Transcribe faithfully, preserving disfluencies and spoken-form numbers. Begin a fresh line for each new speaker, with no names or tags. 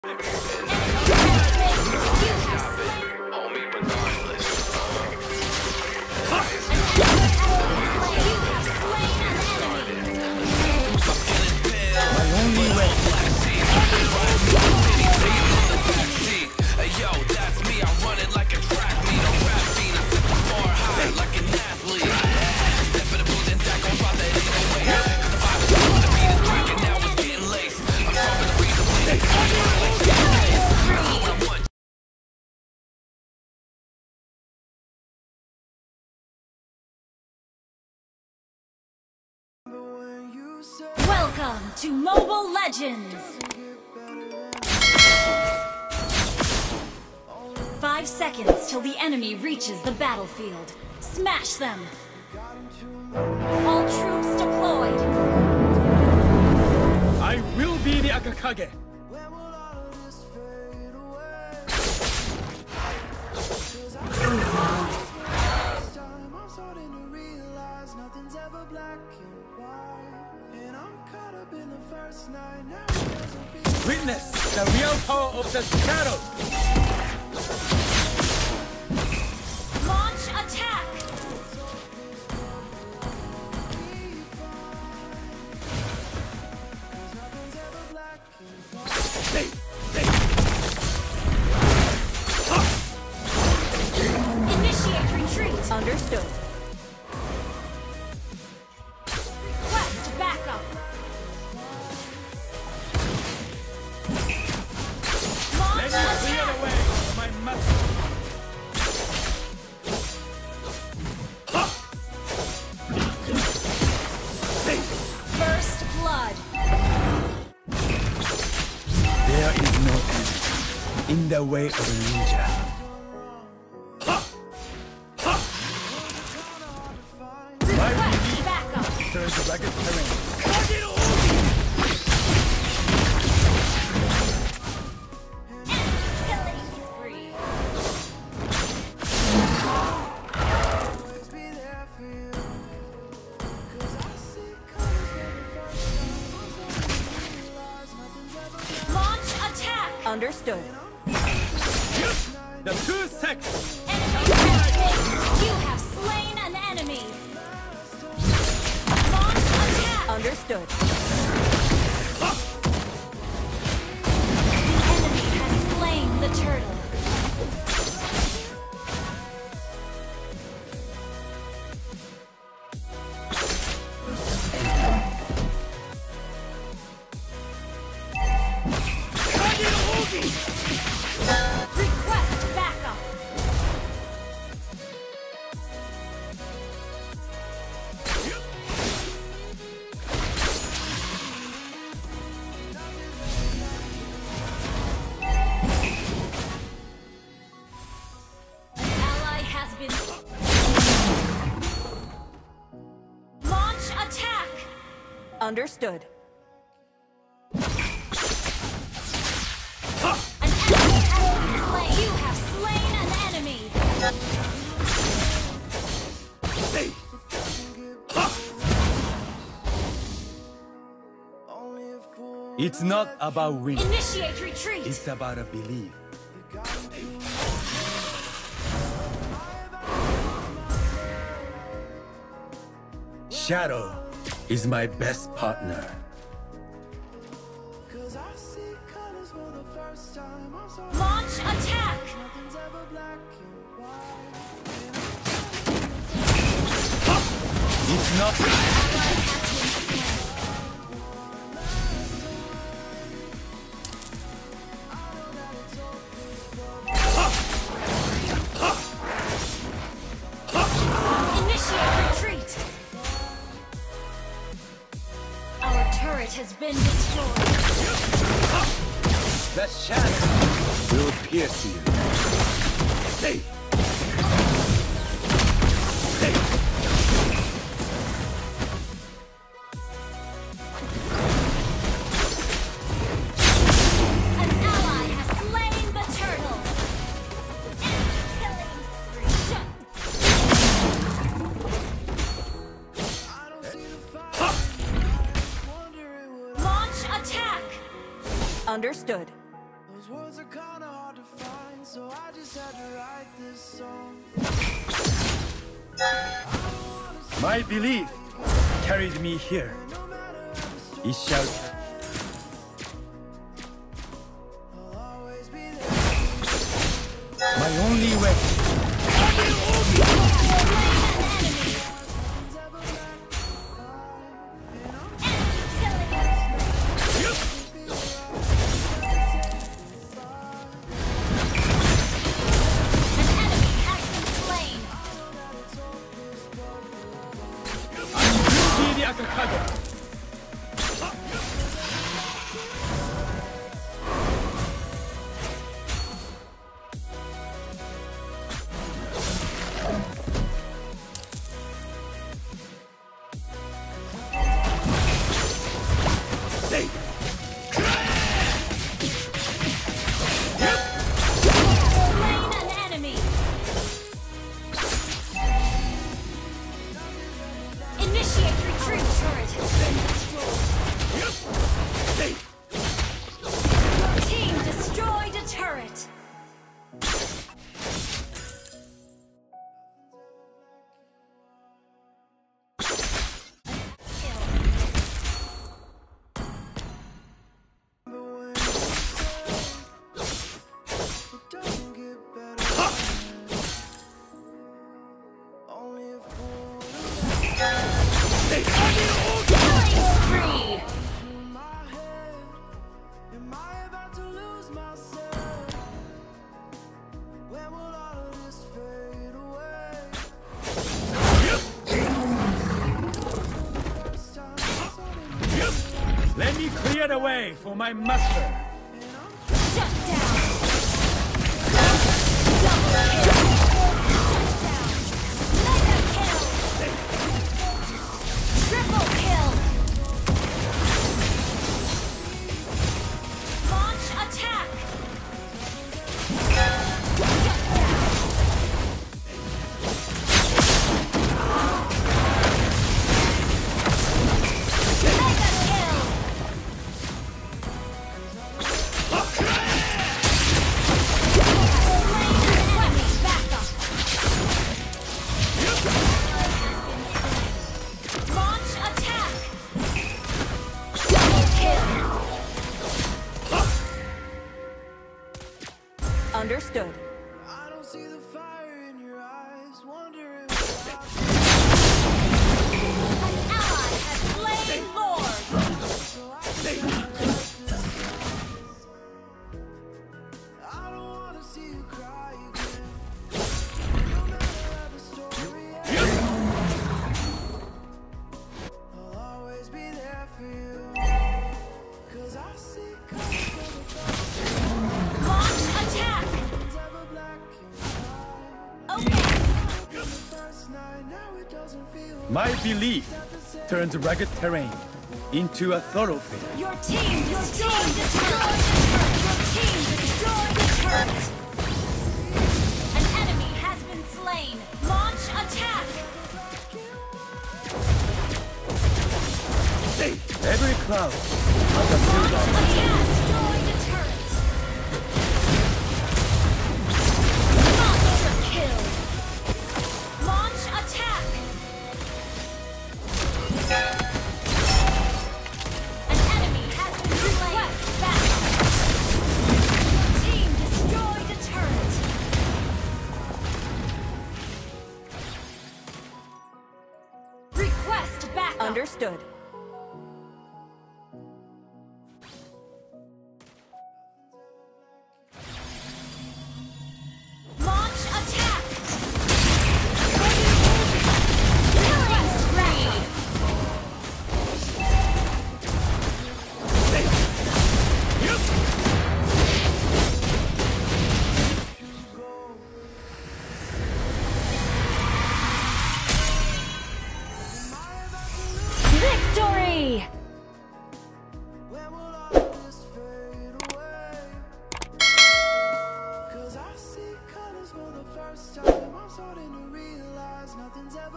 Welcome to Mobile Legends! Five seconds till the enemy reaches the battlefield. Smash them! All troops deployed!
I will be the Akakage! Witness the real power of the shadow!
Launch attack!
Hey, hey.
Initiate retreat!
Understood.
Request backup! Launch
Let me clear the
attack!
way for my master!
First blood!
There is no end in the way of a ninja.
Request backup!
Turns rugged terrain.
Killing spree! Launch attack!
Understood.
The two seconds!
Enemy detected! You have slain an enemy! Launch attack!
Understood.
The enemy has slain the turtle. Request backup! An ally has been... Launch attack!
Understood.
An enemy has been slain! You have slain an enemy!
Hey! It's not about winning.
Initiate retreat!
It's about a belief. Shadow is my best partner.
Launch attack!
It's not...
Ally has been slain. Initiate retreat! Our turret has been destroyed.
The shadow will pierce you. Hey! Hey!
An ally has slain the turtle. Killing spree. Launch attack!
Understood.
Those words are kinda hard to find, so I just had to write this song. My belief carried me here. It shall. My only way. Let me clear the way for my master.
Shut down. Double kill. Mega kill. Triple kill. Launch attack.
Understood.
I don't see the fire in your eyes, wondering
An ally has slain Lord.
I don't want to see you cry again. No matter the story ends, I'll always be there for you. 'Cause I see colors from the
Launch attack.
ever black and
Okay.
first night, now it doesn't feel
My belief turns rugged terrain into a thoroughfare.
Your team destroyed the turret.